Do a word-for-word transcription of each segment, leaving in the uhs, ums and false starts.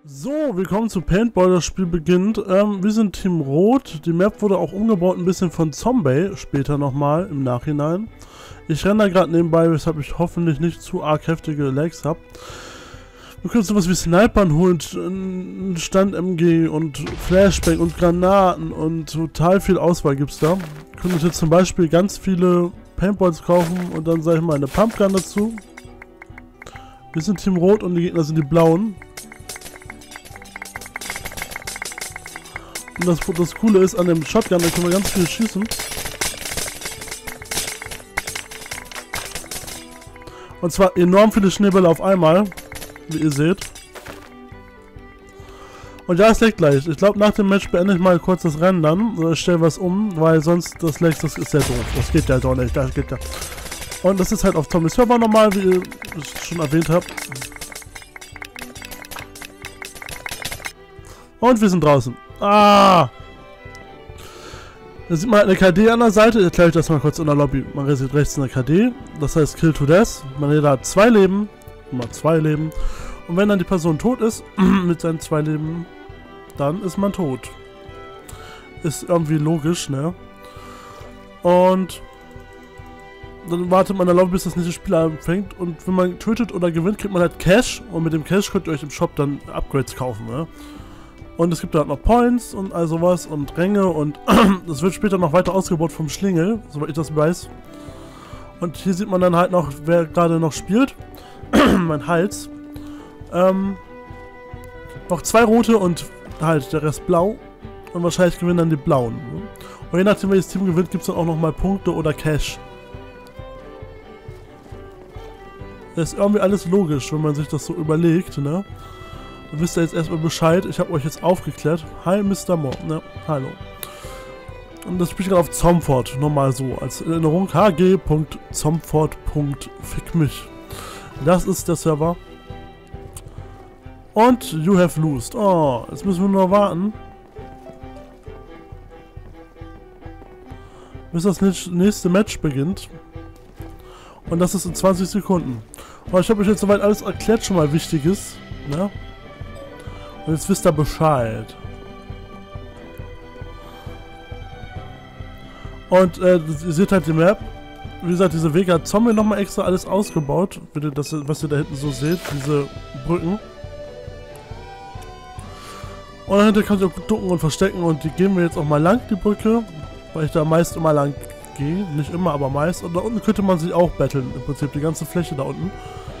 So, willkommen zu Paintball, das Spiel beginnt. Ähm, wir sind Team Rot. Die Map wurde auch umgebaut ein bisschen von Zombie, später nochmal im Nachhinein. Ich renne da gerade nebenbei, weshalb ich hoffentlich nicht zu arg heftige Lags habe. Wir können sowas wie Snipern holen, einen Stand-M G und Flashbang und Granaten und total viel Auswahl gibt's da. Wir können uns jetzt zum Beispiel ganz viele Paintballs kaufen und dann, sage ich mal, eine Pumpgun dazu. Wir sind Team Rot und die Gegner sind die Blauen. Und das, das Coole ist, an dem Shotgun, da können wir ganz viel schießen. Und zwar enorm viele Schneebälle auf einmal, wie ihr seht. Und ja, es leckt gleich. Ich glaube, nach dem Match beende ich mal kurz das Rennen dann. Oder ich stelle was um, weil sonst das leckt, das ist ja doof. Das geht ja doch nicht, das geht ja. Und das ist halt auf Tommys Server normal, wie ihr schon erwähnt habt. Und wir sind draußen. Ah! Da sieht man halt eine K D an der Seite. Ich erkläre euch das mal kurz in der Lobby. Man sieht rechts eine K D. Das heißt Kill to Death. Man hat zwei Leben. Immer zwei Leben. Und wenn dann die Person tot ist, mit seinen zwei Leben, dann ist man tot. Ist irgendwie logisch, ne? Und dann wartet man in der Lobby, bis das nächste Spiel anfängt. Und wenn man tötet oder gewinnt, kriegt man halt Cash. Und mit dem Cash könnt ihr euch im Shop dann Upgrades kaufen, ne? Und es gibt da noch Points und all sowas und Ränge und das wird später noch weiter ausgebaut vom Schlingel, soweit ich das weiß. Und hier sieht man dann halt noch, wer gerade noch spielt. Mein Hals. Ähm, noch zwei rote und halt der Rest blau. Und wahrscheinlich gewinnen dann die blauen. Und je nachdem, welches Team gewinnt, gibt es dann auch nochmal Punkte oder Cash. Das ist irgendwie alles logisch, wenn man sich das so überlegt, ne? Dann wisst ihr jetzt erstmal Bescheid. Ich habe euch jetzt aufgeklärt. Hi, Mister Mo. Ne, hallo. Und das spiele ich gerade auf Zomfort. Nochmal so als Erinnerung. h g punkt zomfort punkt fick mich. Das ist der Server. Und you have lost. Oh, jetzt müssen wir nur warten. Bis das nächste Match beginnt. Und das ist in zwanzig Sekunden. Aber ich habe euch jetzt soweit alles erklärt, schon mal Wichtiges. Ne? Und jetzt wisst ihr Bescheid. Und äh, ihr seht halt die Map. Wie gesagt, diese Wege hat Zombie nochmal extra alles ausgebaut. Bitte, das, was ihr da hinten so seht, diese Brücken. Und dahinter könnt ihr auch ducken und verstecken. Und die gehen wir jetzt auch mal lang, die Brücke. Weil ich da meist immer lang gehe. Nicht immer, aber meist. Und da unten könnte man sich auch battlen. Im Prinzip die ganze Fläche da unten.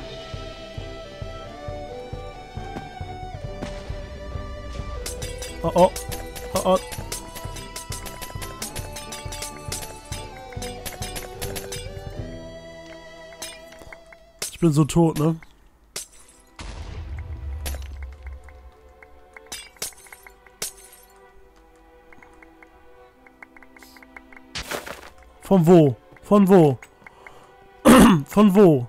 Oh oh. Oh oh. Ich bin so tot, ne? Von wo? Von wo? Von wo?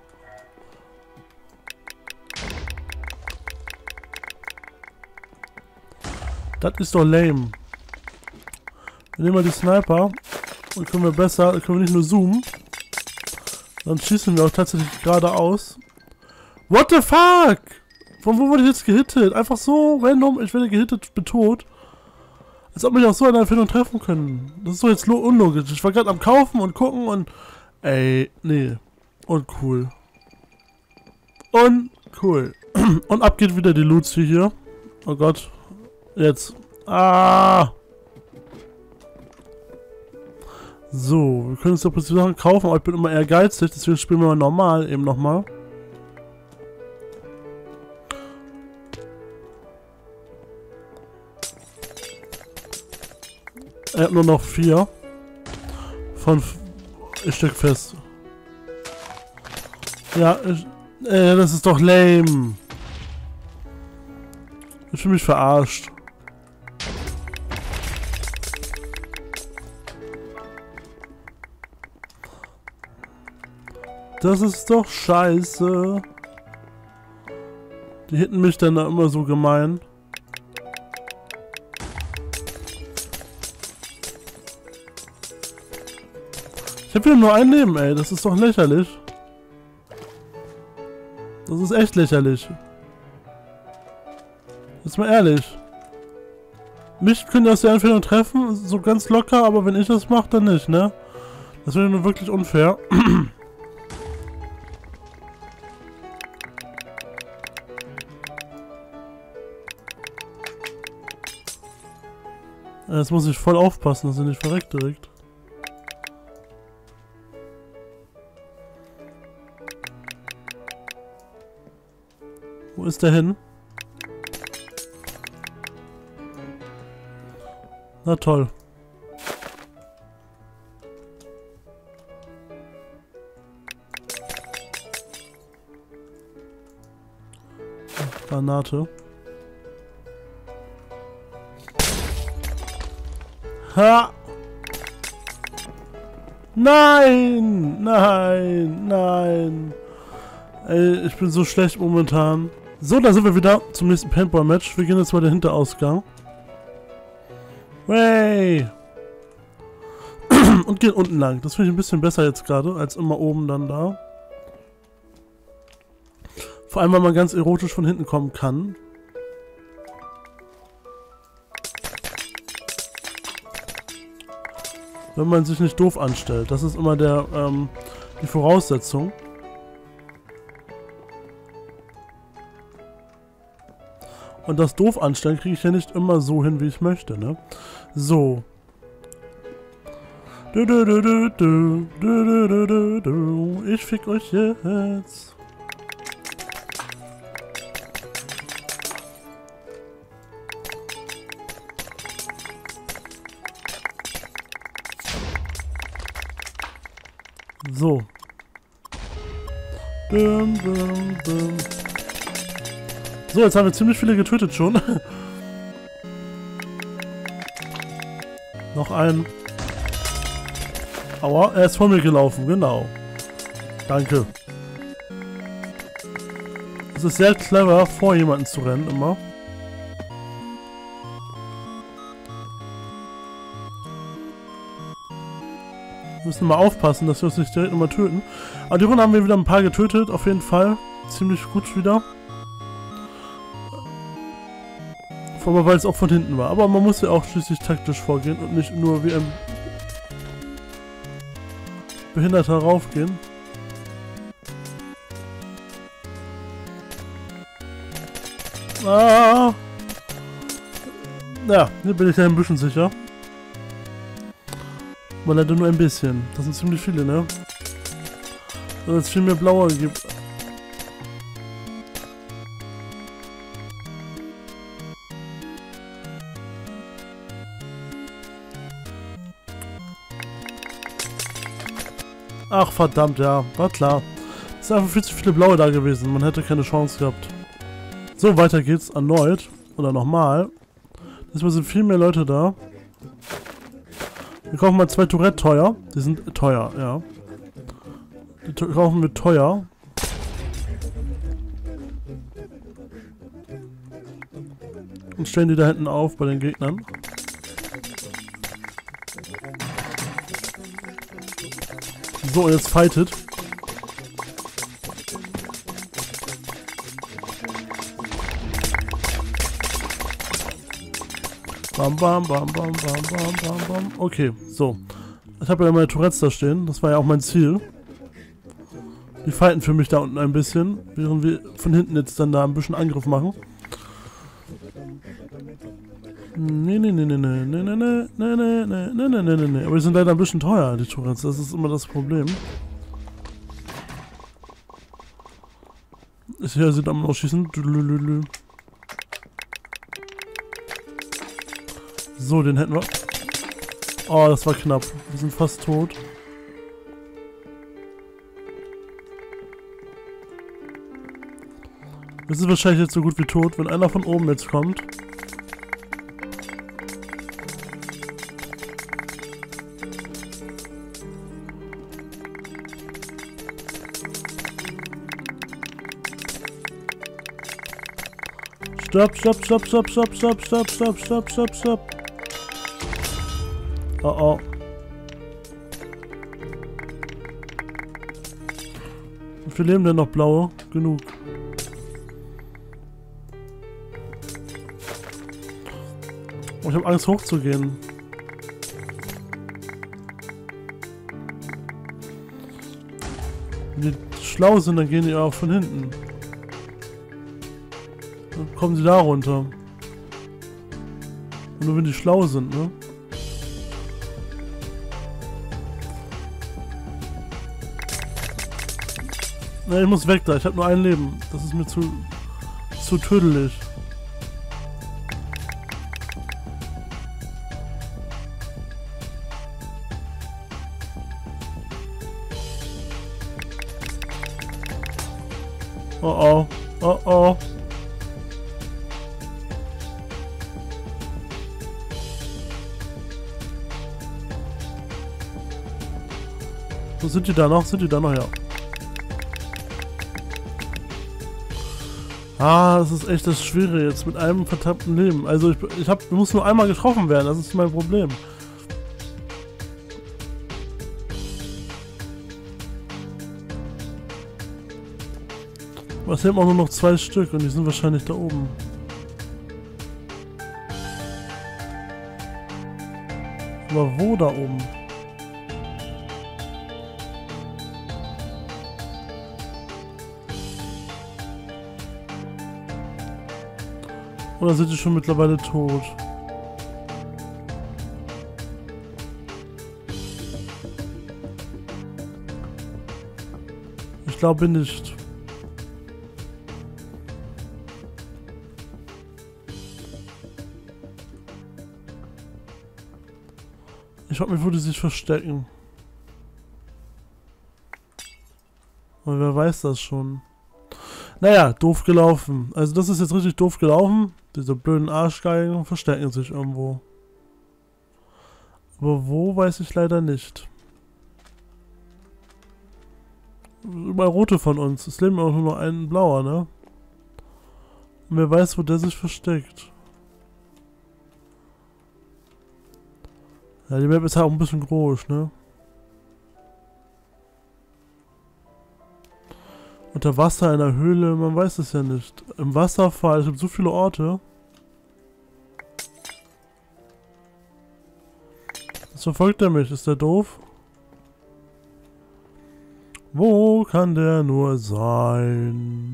Das ist doch lame. Wir nehmen mal die Sniper. Dann können wir besser, dann können wir nicht nur zoomen. Dann schießen wir auch tatsächlich geradeaus. What the fuck? Von wo wurde ich jetzt gehittet? Einfach so random, ich werde gehittet, bin tot. Als ob mich auch so in einer Erfindung treffen können. Das ist doch jetzt unlogisch. Ich war gerade am Kaufen und gucken und... Ey, nee. Uncool. Uncool. Und ab geht wieder die Luzi hier. Oh Gott. Jetzt. Ah! So, wir können uns doch plötzlich Sachen kaufen, aber ich bin immer eher geizig, deswegen spielen wir mal normal eben nochmal. Er hat nur noch vier. Von... Ich steck fest. Ja, ich, äh, das ist doch lame. Ich fühle mich verarscht. Das ist doch scheiße. Die hitten mich dann da immer so gemein. Ich hab hier nur ein Leben, ey. Das ist doch lächerlich. Das ist echt lächerlich. Jetzt mal ehrlich. Mich können das ja entweder treffen, so ganz locker, aber wenn ich das mache, dann nicht, ne? Das wäre nur wirklich unfair. Jetzt muss ich voll aufpassen, dass er nicht verreckt direkt. Wo ist der hin? Na toll. Granate. Ha! Nein! Nein! Nein! Ey, ich bin so schlecht momentan. So, da sind wir wieder zum nächsten Paintball-Match. Wir gehen jetzt mal den Hinterausgang. Way! Und gehen unten lang. Das finde ich ein bisschen besser jetzt gerade, als immer oben dann da. Vor allem, weil man ganz erotisch von hinten kommen kann. Wenn man sich nicht doof anstellt. Das ist immer der, ähm, die Voraussetzung. Und das doof anstellen kriege ich ja nicht immer so hin, wie ich möchte, ne? So. Du, du, du, du, du, du, du, du, du. Ich fick euch jetzt. So. Dum, dum, dum. So, jetzt haben wir ziemlich viele getötet schon. Noch ein. Aua, er ist vor mir gelaufen, genau. Danke. Es ist sehr clever, vor jemanden zu rennen, immer. Wir müssen mal aufpassen, dass wir uns nicht direkt nochmal töten. Aber die Runde haben wir wieder ein paar getötet, auf jeden Fall. Ziemlich gut wieder. Vor allem, weil es auch von hinten war. Aber man muss ja auch schließlich taktisch vorgehen und nicht nur wie ein Behinderter raufgehen. Ah! Ja, hier bin ich ja ein bisschen sicher. Aber leider nur ein bisschen. Das sind ziemlich viele, ne? Weil es viel mehr blaue gibt. Ach verdammt, ja, war klar. Es sind einfach viel zu viele blaue da gewesen. Man hätte keine Chance gehabt. So, weiter geht's erneut. Oder nochmal. Diesmal sind viel mehr Leute da. Wir kaufen mal zwei Tourette teuer. Die sind teuer, ja. Die kaufen wir teuer. Und stellen die da hinten auf bei den Gegnern. So, jetzt fightet. Bam, bam, bam, bam, bam, bam, bam, bam. Okay, so. Ich habe ja meine Tourettes da stehen. Das war ja auch mein Ziel. Die fighten für mich da unten ein bisschen, während wir von hinten jetzt dann da ein bisschen Angriff machen. Nee, nee, nee, nee, nee, nee, nee, nee, nee, nee, nee, nee, nee, nee, nee. Aber die sind leider ein bisschen teuer, die Tourettes. Das ist immer das Problem. Ist hier, sind am Ausschießen. So, den hätten wir. Oh, das war knapp. Wir sind fast tot. Wir sind wahrscheinlich jetzt so gut wie tot, wenn einer von oben jetzt kommt. Stopp, stopp, stopp, stopp, stopp, stopp, stopp, stopp, stopp, stopp, stopp. Oh oh. Wie viel leben denn noch blaue? Genug. Oh, ich habe Angst hochzugehen. Wenn die schlau sind, dann gehen die auch von hinten. Dann kommen sie da runter. Und nur wenn die schlau sind, ne? Ne, ich muss weg da. Ich habe nur ein Leben. Das ist mir zu... zu tödlich. Oh oh. Oh oh. Wo sind die da noch? Sind die da noch? Ja. Ah, das ist echt das Schwere jetzt mit einem verdammten Leben. Also ich, ich hab, ich muss nur einmal getroffen werden, das ist mein Problem. Aber es haben auch nur noch zwei Stück und die sind wahrscheinlich da oben. Aber wo da oben? Oder sind die schon mittlerweile tot? Ich glaube nicht. Ich frage mich, wo die sich verstecken. Aber wer weiß das schon? Naja, doof gelaufen. Also das ist jetzt richtig doof gelaufen. Diese blöden Arschgeigen verstecken sich irgendwo. Aber wo, weiß ich leider nicht. Überall rote von uns. Es leben auch nur noch ein blauer, ne? Und wer weiß, wo der sich versteckt. Ja, die Map ist halt auch ein bisschen groß, ne? Unter Wasser, in der Höhle, man weiß es ja nicht. Im Wasserfall, es gibt so viele Orte. Was verfolgt er mich? Ist der doof? Wo kann der nur sein?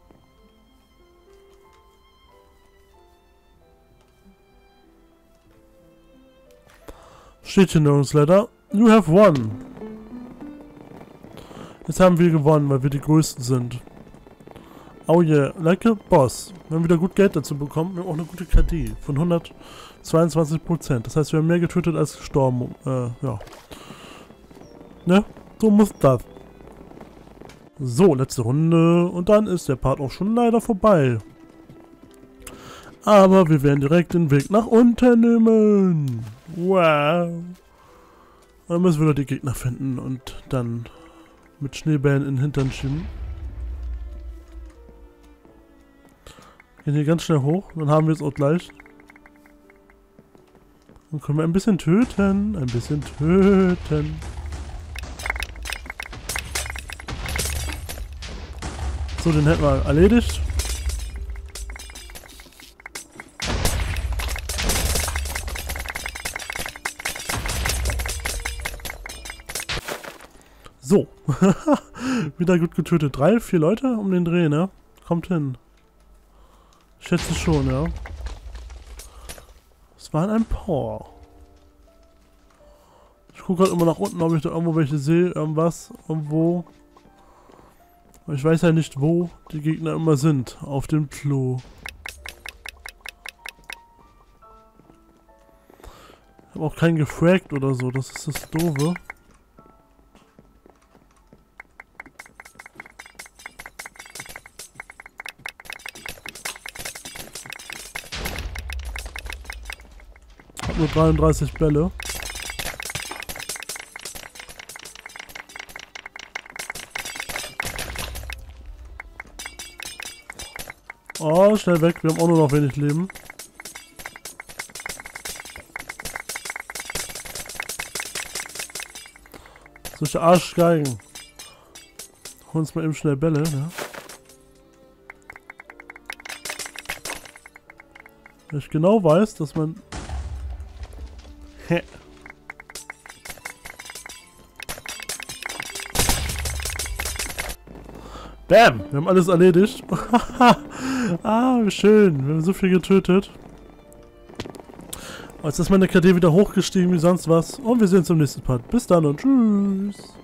Steht hier nirgends leider. You have won. Jetzt haben wir gewonnen, weil wir die Größten sind. Oh yeah, like a boss. Wir haben wieder gut Geld dazu bekommen. Wir haben auch eine gute K D von hundertzweiundzwanzig Prozent. Das heißt, wir haben mehr getötet als gestorben. Äh, ja. Ne? So muss das. So, letzte Runde. Und dann ist der Part auch schon leider vorbei. Aber wir werden direkt den Weg nach unten nehmen. Wow. Dann müssen wir noch die Gegner finden und dann mit Schneebällen in den Hintern schieben. Gehen hier ganz schnell hoch, dann haben wir es auch gleich. Dann können wir ein bisschen töten, ein bisschen töten. So, den hätten wir erledigt. So, wieder gut getötet. Drei, vier Leute um den Dreh, ne? Kommt hin. Ich schätze schon, ja. Es waren ein paar. Ich gucke gerade immer nach unten, ob ich da irgendwo welche sehe, irgendwas, irgendwo. Aber ich weiß ja nicht, wo die Gegner immer sind. Auf dem Klo. Ich habe auch keinen gefragt oder so, das ist das Doofe. Nur dreiunddreißig Bälle. Oh, schnell weg. Wir haben auch nur noch wenig Leben. Solche Arschgeigen. Holen uns mal eben schnell Bälle, ne? Weil ich genau weiß, dass man Bam! Wir haben alles erledigt. Ah, wie schön. Wir haben so viel getötet. Jetzt ist meine K D wieder hochgestiegen wie sonst was. Und wir sehen uns im nächsten Part. Bis dann und tschüss.